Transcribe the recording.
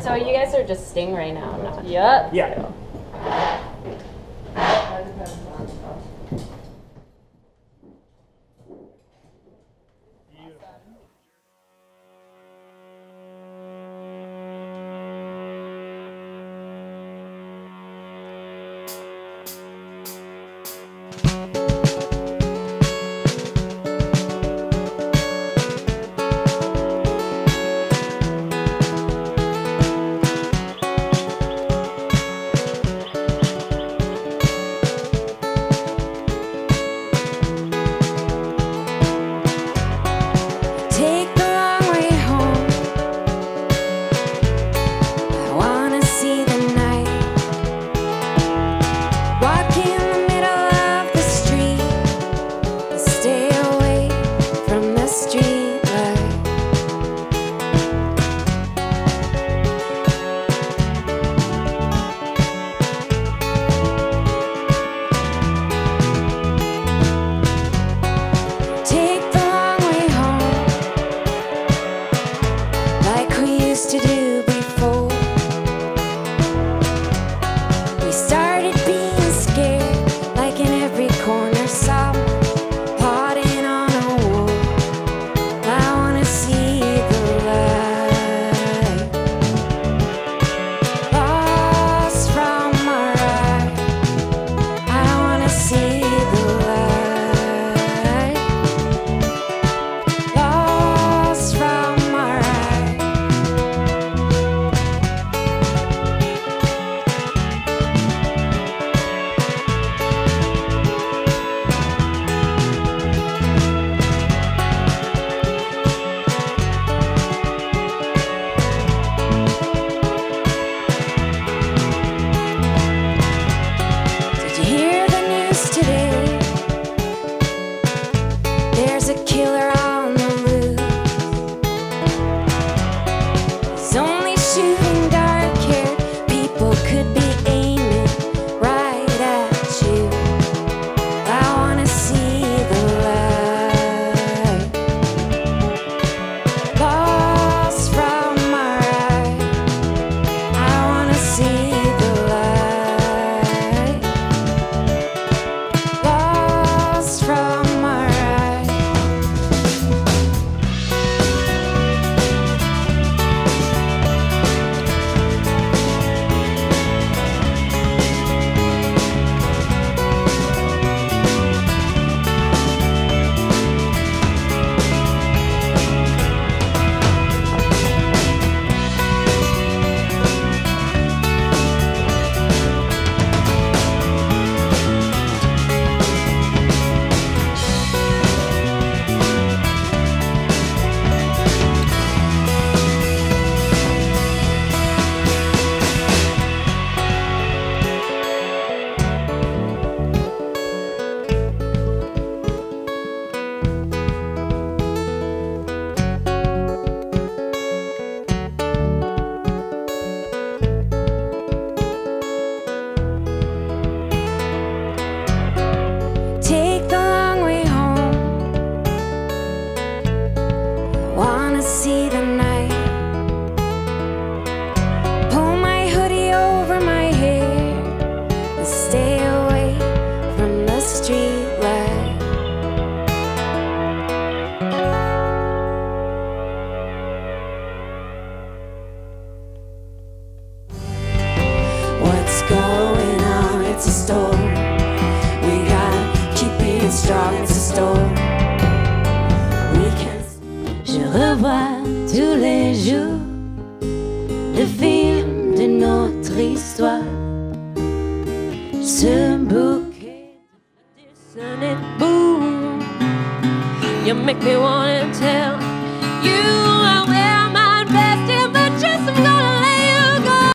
So you guys are just Stingray now, not? Yep. Yeah. To do before we started being scared, like in every corner, someone plotting on a wall. I wanna see the light lost from our eyes. I wanna see the light lost from our eyes. Today, there's a killer on the loose. He's only shooting dark-haired people, could be aiming right at you. I wanna see the light lost from our eyes. I wanna see the light lost from our eyes. Take the long way home. I wanna see the night. Pull my hoodie over my hair and stay away from the street light. What's going on? It's a storm. We gotta keep being strong, it's a storm. We can. Je revois tous les jours le film de notre histoire. Ce bouquet de dissonant boom. You make me wanna tell you.